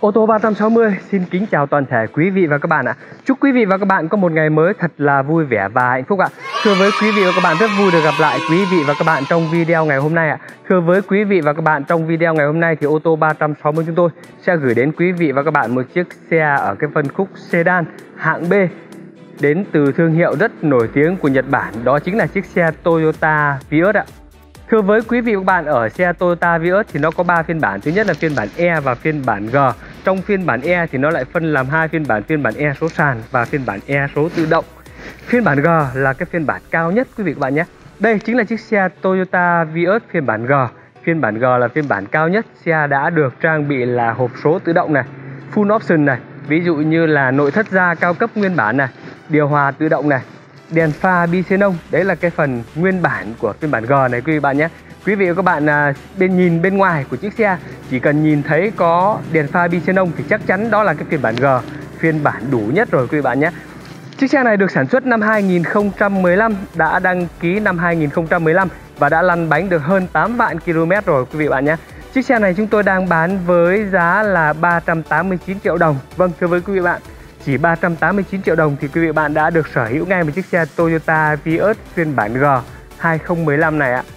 Ô tô 360 xin kính chào toàn thể quý vị và các bạn ạ. Chúc quý vị và các bạn có một ngày mới thật là vui vẻ và hạnh phúc ạ. Thưa với quý vị và các bạn, rất vui được gặp lại quý vị và các bạn trong video ngày hôm nay ạ. Thưa với quý vị và các bạn, trong video ngày hôm nay thì ô tô 360 chúng tôi sẽ gửi đến quý vị và các bạn một chiếc xe ở cái phân khúc sedan hạng B đến từ thương hiệu rất nổi tiếng của Nhật Bản, đó chính là chiếc xe Toyota Vios ạ. Thưa với quý vị và các bạn, ở xe Toyota Vios thì nó có 3 phiên bản. Thứ nhất là phiên bản E và phiên bản G. Trong phiên bản E thì nó lại phân làm hai phiên bản E số sàn và phiên bản E số tự động. Phiên bản G là cái phiên bản cao nhất quý vị và các bạn nhé. Đây chính là chiếc xe Toyota Vios phiên bản G. Phiên bản G là phiên bản cao nhất. Xe đã được trang bị là hộp số tự động này, full option này, ví dụ như là nội thất da cao cấp nguyên bản này, điều hòa tự động này, đèn pha bi xenon. Đấy là cái phần nguyên bản của phiên bản G này quý vị bạn nhé. Quý vị và các bạn nhìn bên ngoài của chiếc xe, chỉ cần nhìn thấy có đèn pha bi xenon thì chắc chắn đó là cái phiên bản G, phiên bản đủ nhất rồi quý vị bạn nhé. Chiếc xe này được sản xuất năm 2015, đã đăng ký năm 2015 và đã lăn bánh được hơn 8 vạn km rồi quý vị bạn nhé. Chiếc xe này chúng tôi đang bán với giá là 389 triệu đồng. Vâng, thưa với quý vị bạn, chỉ 389 triệu đồng thì quý vị bạn đã được sở hữu ngay một chiếc xe Toyota Vios phiên bản G 2015 này ạ.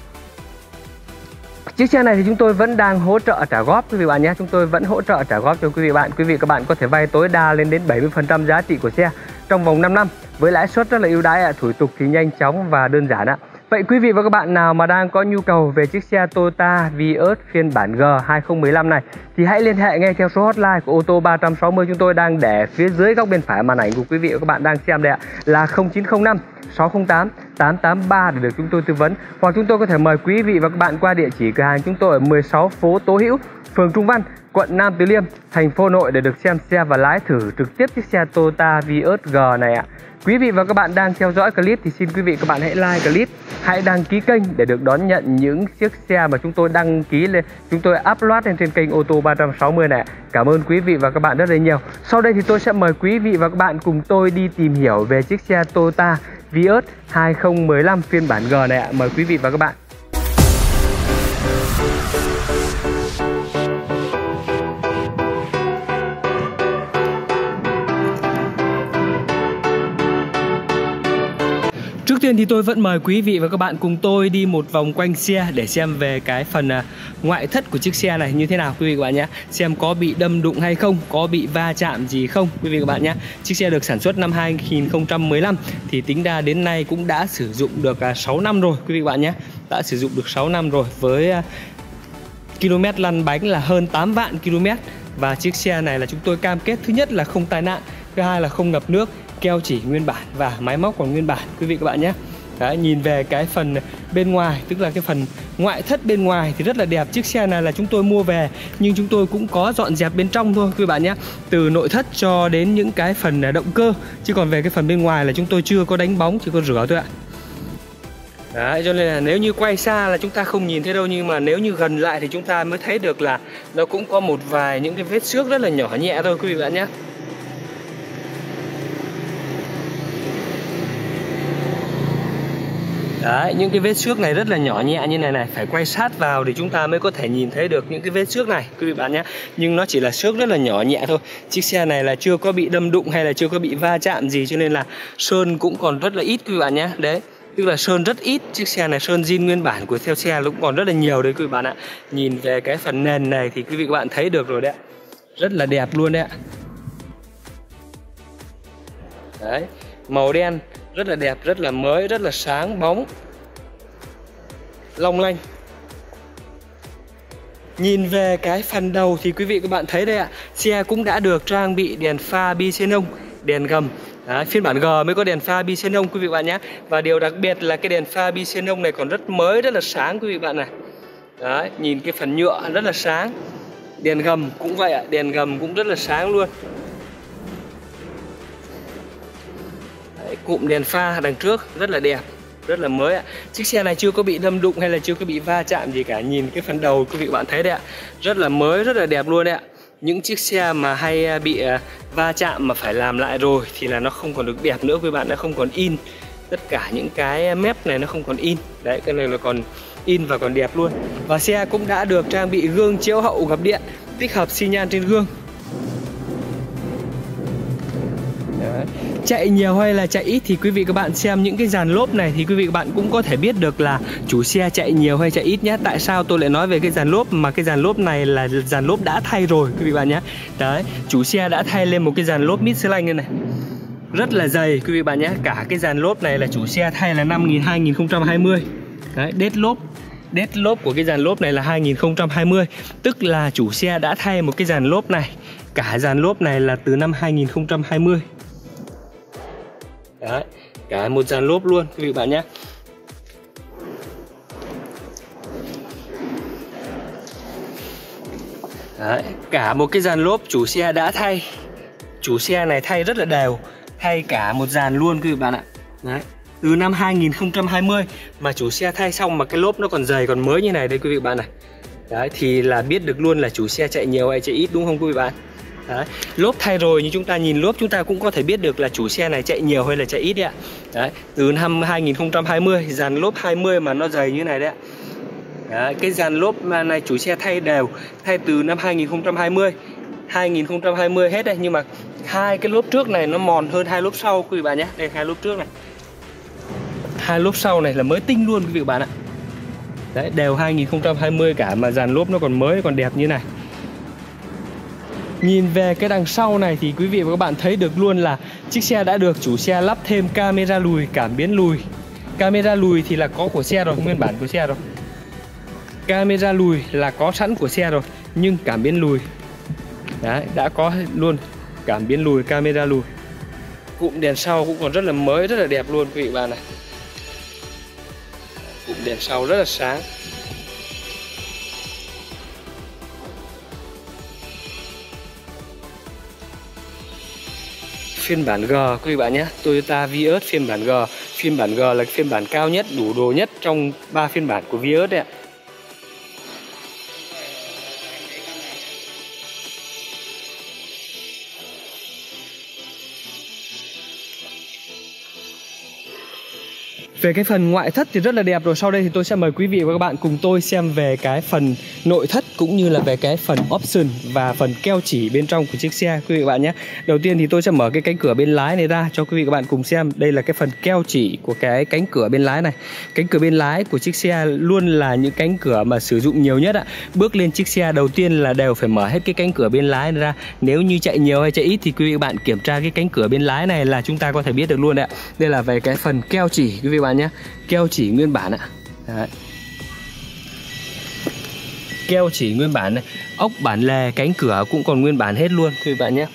Chiếc xe này thì chúng tôi vẫn đang hỗ trợ trả góp quý vị bạn nhé. Chúng tôi vẫn hỗ trợ trả góp cho quý vị bạn. Quý vị các bạn có thể vay tối đa lên đến 70% giá trị của xe trong vòng 5 năm với lãi suất rất là ưu đãi ạ. Thủ tục thì nhanh chóng và đơn giản ạ. Vậy quý vị và các bạn nào mà đang có nhu cầu về chiếc xe Toyota Vios phiên bản G 2015 này thì hãy liên hệ ngay theo số hotline của ô tô 360 chúng tôi đang để phía dưới góc bên phải màn ảnh của quý vị và các bạn đang xem đây ạ, là 0905 608 883 để được chúng tôi tư vấn, hoặc chúng tôi có thể mời quý vị và các bạn qua địa chỉ cửa hàng chúng tôi ở 16 phố Tố Hữu, phường Trung Văn, quận Nam Từ Liêm, thành phố Hà Nội để được xem xe và lái thử trực tiếp chiếc xe Toyota Vios G này ạ. Quý vị và các bạn đang theo dõi clip thì xin quý vị các bạn hãy like clip, hãy đăng ký kênh để được đón nhận những chiếc xe mà chúng tôi đăng ký lên, chúng tôi upload lên trên kênh ô tô 360 này. Cảm ơn quý vị và các bạn rất là nhiều. Sau đây thì tôi sẽ mời quý vị và các bạn cùng tôi đi tìm hiểu về chiếc xe Toyota Vios 2015 phiên bản G này ạ. Mời quý vị và các bạn. Trước tiên thì tôi vẫn mời quý vị và các bạn cùng tôi đi một vòng quanh xe để xem về cái phần ngoại thất của chiếc xe này như thế nào quý vị và các bạn nhé. Xem có bị đâm đụng hay không, có bị va chạm gì không quý vị và các bạn nhé. Chiếc xe được sản xuất năm 2015 thì tính ra đến nay cũng đã sử dụng được 6 năm rồi quý vị và các bạn nhé. Đã sử dụng được 6 năm rồi với km lăn bánh là hơn 8 vạn km. Và chiếc xe này là chúng tôi cam kết thứ nhất là không tai nạn, thứ hai là không ngập nước, keo chỉ nguyên bản và máy móc còn nguyên bản quý vị các bạn nhé. Đấy, nhìn về cái phần bên ngoài, tức là cái phần ngoại thất bên ngoài thì rất là đẹp. Chiếc xe này là chúng tôi mua về nhưng chúng tôi cũng có dọn dẹp bên trong thôi quý vị bạn nhé, từ nội thất cho đến những cái phần động cơ, chứ còn về cái phần bên ngoài là chúng tôi chưa có đánh bóng, chỉ có rửa thôi ạ. Đấy, cho nên là nếu như quay xa là chúng ta không nhìn thấy đâu, nhưng mà nếu như gần lại thì chúng ta mới thấy được là nó cũng có một vài những cái vết xước rất là nhỏ nhẹ thôi quý vị bạn nhé. Đấy, những cái vết xước này rất là nhỏ nhẹ như này, phải quay sát vào thì chúng ta mới có thể nhìn thấy được những cái vết xước này quý vị bạn nhé. Nhưng nó chỉ là xước rất là nhỏ nhẹ thôi. Chiếc xe này là chưa có bị đâm đụng hay là chưa có bị va chạm gì, cho nên là sơn cũng còn rất là ít quý vị bạn nhé. Đấy, tức là sơn rất ít. Chiếc xe này sơn zin nguyên bản của theo xe cũng còn rất là nhiều đấy quý vị bạn ạ. Nhìn về cái phần nền này thì quý vị các bạn thấy được rồi đấy, rất là đẹp luôn đấy ạ. Đấy, màu đen rất là đẹp, rất là mới, rất là sáng bóng, long lanh. Nhìn về cái phần đầu thì quý vị các bạn thấy đây ạ, xe cũng đã được trang bị đèn pha bi xenon, đèn gầm. Đấy, phiên bản G mới có đèn pha bi xenon quý vị bạn nhé. Và điều đặc biệt là cái đèn pha bi xenon này còn rất mới, rất là sáng quý vị bạn này. Đấy, nhìn cái phần nhựa rất là sáng. Đèn gầm cũng vậy ạ, đèn gầm cũng rất là sáng luôn. Đấy, cụm đèn pha đằng trước rất là đẹp, rất là mới ạ. Chiếc xe này chưa có bị đâm đụng hay là chưa có bị va chạm gì cả. Nhìn cái phần đầu quý vị bạn thấy đấy ạ, rất là mới, rất là đẹp luôn đấy ạ. Những chiếc xe mà hay bị va chạm mà phải làm lại rồi thì là nó không còn được đẹp nữa quý bạn, nó không còn in. Tất cả những cái mép này nó không còn in. Đấy, cái này là còn in và còn đẹp luôn. Và xe cũng đã được trang bị gương chiếu hậu gập điện, tích hợp xi nhan trên gương. chạy nhiều hay là chạy ít thì quý vị các bạn xem những cái dàn lốp này thì quý vị các bạn cũng có thể biết được là chủ xe chạy nhiều hay chạy ít nhé. Tại sao tôi lại nói về cái dàn lốp mà cái dàn lốp này là dàn lốp đã thay rồi quý vị bạn nhé. Đấy, chủ xe đã thay lên một cái dàn lốp Michelin như này, rất là dày quý vị bạn nhé. Cả cái dàn lốp này là chủ xe thay là năm 2020. Đấy, đết lốp của cái dàn lốp này là 2020, tức là chủ xe đã thay một cái dàn lốp này. Cả dàn lốp này là từ năm 2020. Đấy, cả một dàn lốp luôn quý vị bạn nhé. Đấy, cả một cái dàn lốp chủ xe đã thay. Chủ xe này thay rất là đều, thay cả một dàn luôn quý vị bạn ạ. Đấy, từ năm 2020 mà chủ xe thay xong mà cái lốp nó còn dày còn mới như này đây quý vị bạn này. Đấy, thì là biết được luôn là chủ xe chạy nhiều hay chạy ít, đúng không quý vị bạn? Đấy, lốp thay rồi nhưng chúng ta nhìn lốp chúng ta cũng có thể biết được là chủ xe này chạy nhiều hay là chạy ít đấy ạ. Đấy, từ năm 2020 dàn lốp 20 mà nó dày như này đấy ạ. Đấy, cái dàn lốp này chủ xe thay đều, thay từ năm 2020 hết đây, nhưng mà hai cái lốp trước này nó mòn hơn hai lốp sau quý vị bạn nhé. Đây hai lốp trước này, hai lốp sau này là mới tinh luôn quý vị bạn ạ. Đấy, đều 2020 cả mà dàn lốp nó còn mới còn đẹp như này. Nhìn về cái đằng sau này thì quý vị và các bạn thấy được luôn là chiếc xe đã được chủ xe lắp thêm camera lùi, cảm biến lùi. Camera lùi thì là có của xe rồi, nguyên bản của xe rồi. Camera lùi là có sẵn của xe rồi, nhưng cảm biến lùi đấy, đã có luôn cảm biến lùi, camera lùi. Cụm đèn sau cũng còn rất là mới, rất là đẹp luôn quý vị bạn này. Cụm đèn sau rất là sáng. Phiên bản G quý vị bạn nhé, Toyota Vios phiên bản G. Phiên bản G là phiên bản cao nhất, đủ đồ nhất trong 3 phiên bản của Vios đấy ạ. Về cái phần ngoại thất thì rất là đẹp rồi. Sau đây thì tôi sẽ mời quý vị và các bạn cùng tôi xem về cái phần nội thất cũng như là về cái phần option và phần keo chỉ bên trong của chiếc xe quý vị và các bạn nhé. Đầu tiên thì tôi sẽ mở cái cánh cửa bên lái này ra cho quý vị và các bạn cùng xem. Đây là cái phần keo chỉ của cái cánh cửa bên lái này. Cánh cửa bên lái của chiếc xe luôn là những cánh cửa mà sử dụng nhiều nhất ạ. Bước lên chiếc xe đầu tiên là đều phải mở hết cái cánh cửa bên lái này ra. Nếu như chạy nhiều hay chạy ít thì quý vị và các bạn kiểm tra cái cánh cửa bên lái này là chúng ta có thể biết được luôn đấy ạ. Đây là về cái phần keo chỉ quý vị và các bạn nhé. Keo chỉ nguyên bản ạ. Đấy, keo chỉ nguyên bản này. Ốc bản lề cánh cửa cũng còn nguyên bản hết luôn quý vị bạn nhé.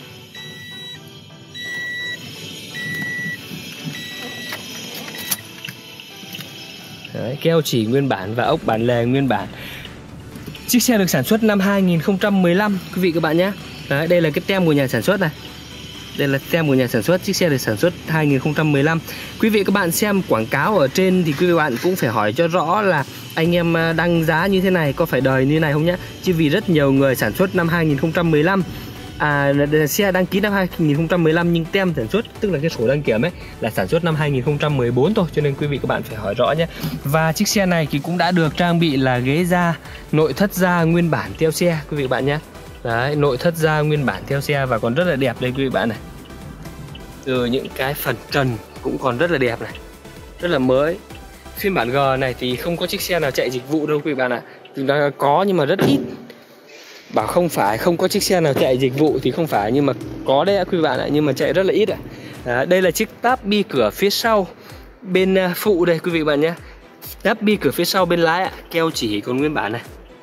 Đấy, keo chỉ nguyên bản và ốc bản lề nguyên bản. Chiếc xe được sản xuất năm 2015 quý vị các bạn nhé. Đấy, đây là cái tem của nhà sản xuất này. Đây là tem của nhà sản xuất, chiếc xe được sản xuất 2015. Quý vị các bạn xem quảng cáo ở trên thì quý vị bạn cũng phải hỏi cho rõ là anh em đăng giá như thế này có phải đời như này không nhé. Chứ vì rất nhiều người sản xuất năm 2015, xe đăng ký năm 2015 nhưng tem sản xuất tức là cái sổ đăng kiểm ấy là sản xuất năm 2014 thôi, cho nên quý vị các bạn phải hỏi rõ nhé. Và chiếc xe này thì cũng đã được trang bị là ghế da, nội thất da nguyên bản theo xe quý vị các bạn nhé. Đấy, nội thất da nguyên bản theo xe và còn rất là đẹp đây quý vị bạn này. Từ những cái phần trần cũng còn rất là đẹp này, rất là mới. Phiên bản G này thì không có chiếc xe nào chạy dịch vụ đâu quý vị bạn ạ. Chúng ta có nhưng mà rất ít. Bảo không phải không có chiếc xe nào chạy dịch vụ thì không phải, nhưng mà có đấy quý vị bạn ạ, nhưng mà chạy rất là ít ạ. Đây là chiếc táp bi cửa phía sau bên phụ đây quý vị bạn nhé. Táp bi cửa phía sau bên lái ạ, keo chỉ còn nguyên bản này.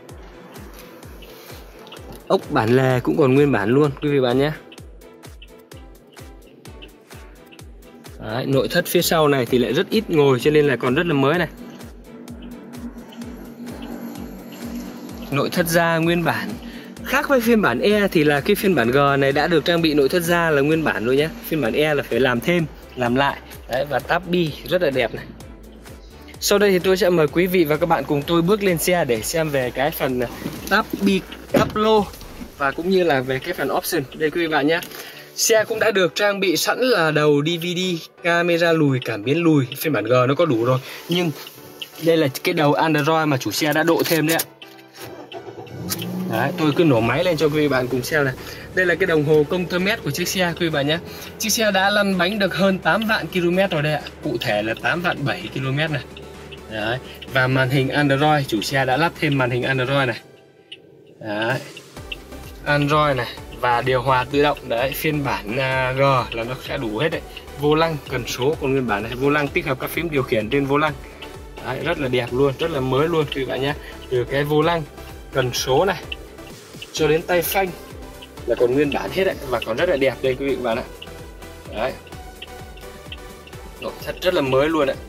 Ốc bản lề cũng còn nguyên bản luôn quý vị bạn nhé. Đấy, nội thất phía sau này thì lại rất ít ngồi cho nên là còn rất là mới này. Nội thất da nguyên bản. Khác với phiên bản E thì là cái phiên bản G này đã được trang bị nội thất da là nguyên bản rồi nhé. Phiên bản E là phải làm thêm, làm lại. Đấy, và táp bi rất là đẹp này. Sau đây thì tôi sẽ mời quý vị và các bạn cùng tôi bước lên xe để xem về cái phần táp bi táp lô và cũng như là về cái phần option. Đây quý vị bạn nhé. Xe cũng đã được trang bị sẵn là đầu DVD, camera lùi, cảm biến lùi. Phiên bản G nó có đủ rồi. Nhưng đây là cái đầu Android mà chủ xe đã độ thêm đấy ạ. Đấy, tôi cứ nổ máy lên cho quý vị bạn cùng xem này. Đây là cái đồng hồ công tơ mét của chiếc xe quý vị bạn nhé. Chiếc xe đã lăn bánh được hơn 8 vạn km rồi đây ạ. Cụ thể là 8 vạn 7 km này. Đấy. Và màn hình Android, chủ xe đã lắp thêm màn hình Android này. Đấy. Android này và điều hòa tự động. Đấy, phiên bản G là nó sẽ đủ hết đấy. Vô lăng cần số còn nguyên bản này, vô lăng tích hợp các phím điều khiển trên vô lăng. Đấy, rất là đẹp luôn, rất là mới luôn quý vị bạn nhé. Từ cái vô lăng cần số này cho đến tay phanh là còn nguyên bản hết đấy, và còn rất là đẹp đây quý vị bạn ạ. Đấy, nội thất rất là mới luôn ạ.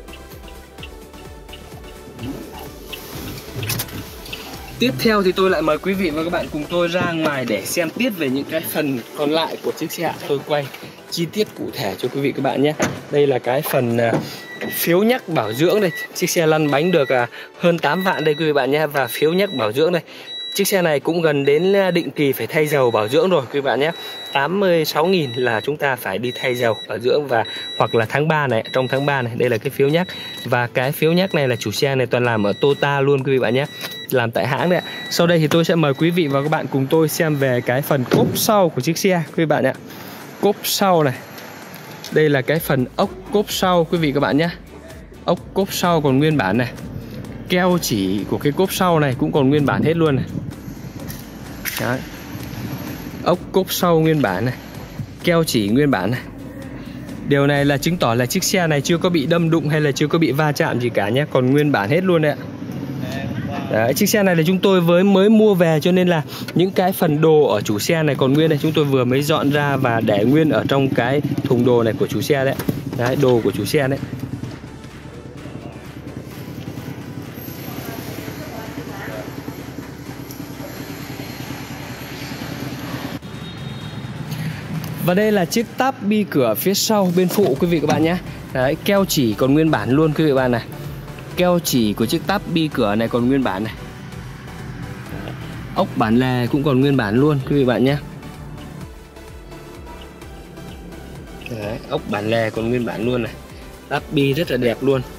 Tiếp theo thì tôi lại mời quý vị và các bạn cùng tôi ra ngoài để xem tiếp về những cái phần còn lại của chiếc xe. Tôi quay chi tiết cụ thể cho quý vị các bạn nhé. Đây là cái phần phiếu nhắc bảo dưỡng đây. Chiếc xe lăn bánh được hơn 8 vạn đây quý vị bạn nhé. Và phiếu nhắc bảo dưỡng đây. Chiếc xe này cũng gần đến định kỳ phải thay dầu bảo dưỡng rồi quý vị bạn nhé. 86.000 là chúng ta phải đi thay dầu bảo dưỡng, và hoặc là tháng 3 này, trong tháng 3 này, đây là cái phiếu nhắc. Và cái phiếu nhắc này là chủ xe này toàn làm ở Toyota luôn quý vị bạn nhé, làm tại hãng đấy ạ. Sau đây thì tôi sẽ mời quý vị và các bạn cùng tôi xem về cái phần cốp sau của chiếc xe quý vị bạn ạ. Cốp sau này. Đây là cái phần ốc cốp sau quý vị các bạn nhé. Ốc cốp sau còn nguyên bản này. Keo chỉ của cái cốp sau này cũng còn nguyên bản hết luôn này. Đấy. Ốc cốp sau nguyên bản này. Keo chỉ nguyên bản này. Điều này là chứng tỏ là chiếc xe này chưa có bị đâm đụng hay là chưa có bị va chạm gì cả nhé. Còn nguyên bản hết luôn đấy ạ. Đấy, chiếc xe này là chúng tôi mới mua về, cho nên là những cái phần đồ ở chủ xe này còn nguyên này. Chúng tôi vừa mới dọn ra và để nguyên ở trong cái thùng đồ này của chủ xe đấy. Đấy, đồ của chủ xe đấy. Và đây là chiếc táp bi cửa phía sau bên phụ quý vị các bạn nhé. Đấy, keo chỉ còn nguyên bản luôn quý vị bạn này. Keo chỉ của chiếc táp bi cửa này còn nguyên bản này. Ốc bản lề cũng còn nguyên bản luôn quý vị bạn nhé. Đấy, ốc bản lề còn nguyên bản luôn này. Táp bi rất là đẹp luôn.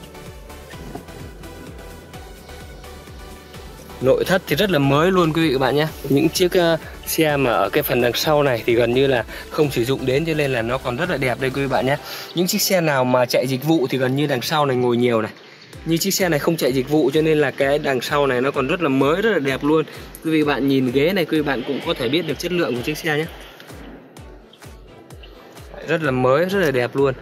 Nội thất thì rất là mới luôn quý vị các bạn nhé. Những chiếc xe mà ở cái phần đằng sau này thì gần như là không sử dụng đến, cho nên là nó còn rất là đẹp đây quý vị bạn nhé. Những chiếc xe nào mà chạy dịch vụ thì gần như đằng sau này ngồi nhiều này. Như chiếc xe này không chạy dịch vụ cho nên là cái đằng sau này nó còn rất là mới, rất là đẹp luôn. Quý vị bạn nhìn ghế này quý vị bạn cũng có thể biết được chất lượng của chiếc xe nhé. Rất là mới, rất là đẹp luôn.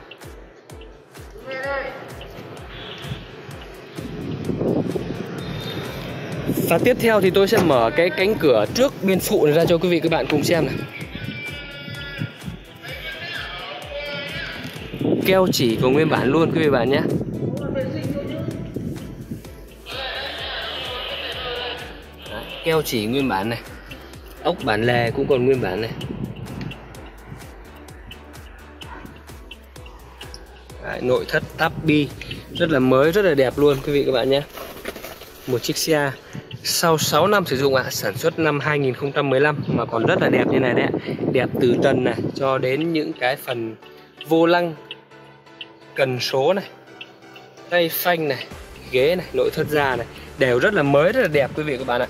Và tiếp theo thì tôi sẽ mở cái cánh cửa trước bên phụ này ra cho quý vị các bạn cùng xem này. Keo chỉ của nguyên bản luôn quý vị bạn nhé. Đấy, keo chỉ nguyên bản này. Ốc bản lề cũng còn nguyên bản này. Đấy, nội thất táp bi rất là mới, rất là đẹp luôn quý vị các bạn nhé. Một chiếc xe sau 6 năm sử dụng ạ, sản xuất năm 2015 mà còn rất là đẹp như này đấy ạ. Đẹp từ trần này cho đến những cái phần vô lăng, cần số này, tay phanh này, ghế này, nội thất da này đều rất là mới, rất là đẹp quý vị các bạn ạ.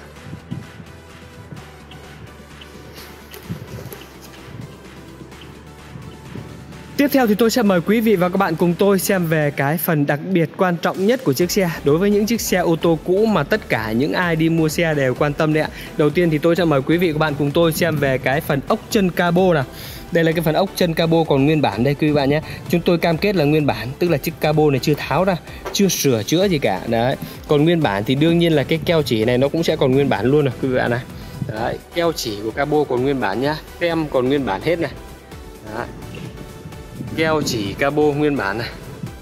Tiếp theo thì tôi sẽ mời quý vị và các bạn cùng tôi xem về cái phần đặc biệt quan trọng nhất của chiếc xe. Đối với những chiếc xe ô tô cũ mà tất cả những ai đi mua xe đều quan tâm đấy ạ. Đầu tiên thì tôi sẽ mời quý vị và các bạn cùng tôi xem về cái phần ốc chân cabo nào. Đây là cái phần ốc chân cabo còn nguyên bản đây quý vị bạn nhé. Chúng tôi cam kết là nguyên bản, tức là chiếc cabo này chưa tháo ra, chưa sửa chữa gì cả. Đấy. Còn nguyên bản thì đương nhiên là cái keo chỉ này nó cũng sẽ còn nguyên bản luôn rồi quý vị bạn này. Đấy, keo chỉ của cabo còn nguyên bản nhá, tem còn nguyên bản hết này. Đấy. Keo chỉ cabo nguyên bản này.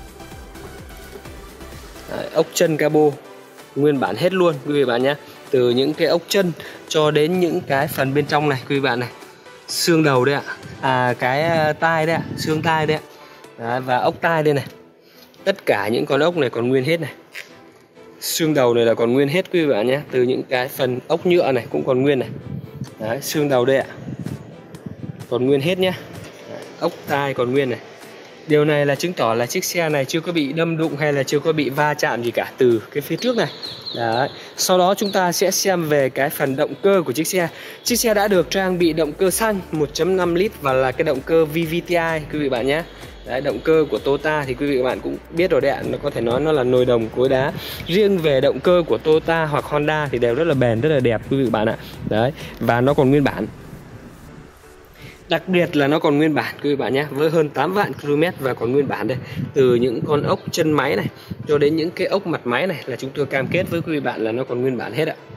Đấy, ốc chân cabo nguyên bản hết luôn quý vị bạn nhé. Từ những cái ốc chân cho đến những cái phần bên trong này quý vị bạn này. Xương đầu đây ạ, cái tai đây ạ, xương tai đây ạ. Đấy, và ốc tai đây này. Tất cả những con ốc này còn nguyên hết này. Xương đầu này là còn nguyên hết quý vị bạn nhé. Từ những cái phần ốc nhựa này cũng còn nguyên này. Đấy, xương đầu đây ạ, còn nguyên hết nhé. Ốc tai còn nguyên này. Điều này là chứng tỏ là chiếc xe này chưa có bị đâm đụng hay là chưa có bị va chạm gì cả từ cái phía trước này. Đấy. Sau đó chúng ta sẽ xem về cái phần động cơ của chiếc xe. Chiếc xe đã được trang bị động cơ xăng 1.5 lít và là cái động cơ VVTi quý vị bạn nhé. Đấy, động cơ của Toyota thì quý vị các bạn cũng biết rồi đấy ạ, nó có thể nói nó là nồi đồng cối đá. Riêng về động cơ của Toyota hoặc Honda thì đều rất là bền, rất là đẹp quý vị các bạn ạ. Đấy, và nó còn nguyên bản. Đặc biệt là nó còn nguyên bản quý vị bạn nhé, với hơn 8 vạn km và còn nguyên bản đây. Từ những con ốc chân máy này cho đến những cái ốc mặt máy này là chúng tôi cam kết với quý vị bạn là nó còn nguyên bản hết ạ.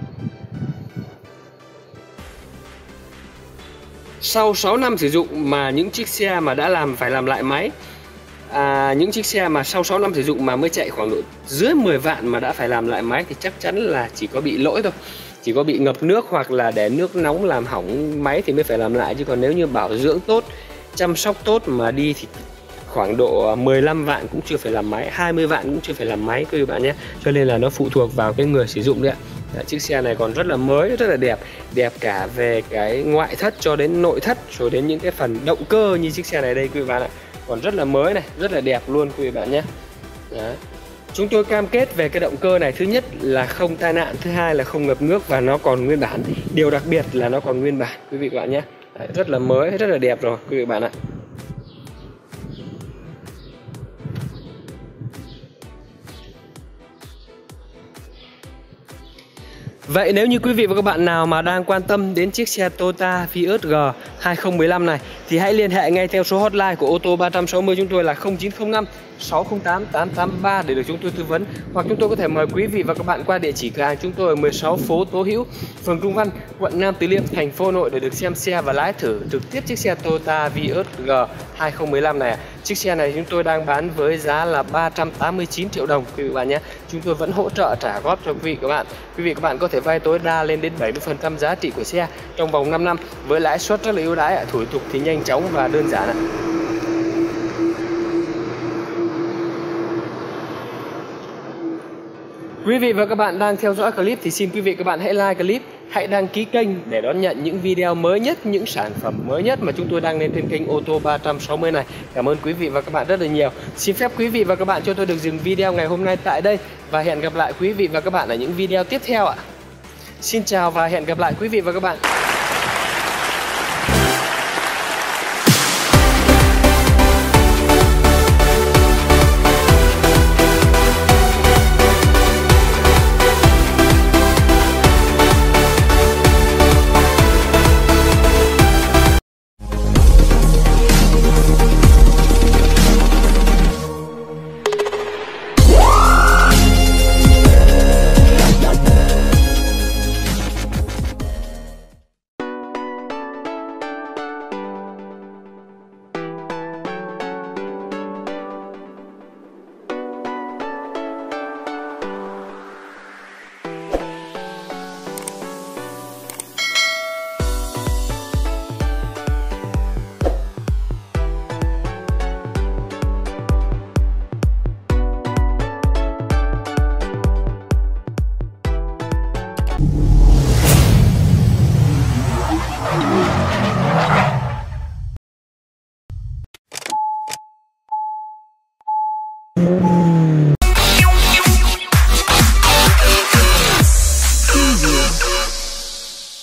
Sau 6 năm sử dụng mà những chiếc xe mà đã phải làm lại máy, những chiếc xe mà sau 6 năm sử dụng mà mới chạy khoảng độ dưới 10 vạn mà đã phải làm lại máy thì chắc chắn là chỉ có bị lỗi thôi. Chỉ có bị ngập nước hoặc là để nước nóng làm hỏng máy thì mới phải làm lại, chứ còn nếu như bảo dưỡng tốt, chăm sóc tốt mà đi thì khoảng độ 15 vạn cũng chưa phải làm máy, 20 vạn cũng chưa phải làm máy quý vị bạn nhé. Cho nên là nó phụ thuộc vào cái người sử dụng đấy ạ. Chiếc xe này còn rất là mới, rất là đẹp. Đẹp cả về cái ngoại thất cho đến nội thất, rồi đến những cái phần động cơ như chiếc xe này đây quý vị bạn ạ. Còn rất là mới này, rất là đẹp luôn quý vị bạn nhé. Đấy. Chúng tôi cam kết về cái động cơ này, thứ nhất là không tai nạn, thứ hai là không ngập nước và nó còn nguyên bản. Điều đặc biệt là nó còn nguyên bản quý vị các bạn nhé. Đấy, rất là mới, rất là đẹp rồi quý vị bạn ạ. Vậy nếu như quý vị và các bạn nào mà đang quan tâm đến chiếc xe Toyota Vios G 2015 này thì hãy liên hệ ngay theo số hotline của ô tô 360 chúng tôi là 0905 608 883 để được chúng tôi tư vấn, hoặc chúng tôi có thể mời quý vị và các bạn qua địa chỉ cửa hàng chúng tôi ở 16 phố Tố Hữu, phường Trung Văn, quận Nam Từ Liêm, thành phố Hà Nội để được xem xe và lái thử trực tiếp chiếc xe Toyota Vios G 2015 này. Chiếc xe này chúng tôi đang bán với giá là 389 triệu đồng quý vị bạn nhé. Chúng tôi vẫn hỗ trợ trả góp cho quý vị các bạn. Quý vị các bạn có thể vay tối đa lên đến 70% giá trị của xe trong vòng 5 năm với lãi suất rất là ưu đãi, thủ tục thì nhanh chóng và đơn giản ạ. Quý vị và các bạn đang theo dõi clip thì xin quý vị các bạn hãy like clip, hãy đăng ký kênh để đón nhận những video mới nhất, những sản phẩm mới nhất mà chúng tôi đăng lên trên kênh ô tô 360 này. Cảm ơn quý vị và các bạn rất là nhiều. Xin phép quý vị và các bạn cho tôi được dừng video ngày hôm nay tại đây và hẹn gặp lại quý vị và các bạn ở những video tiếp theo ạ. Xin chào và hẹn gặp lại quý vị và các bạn.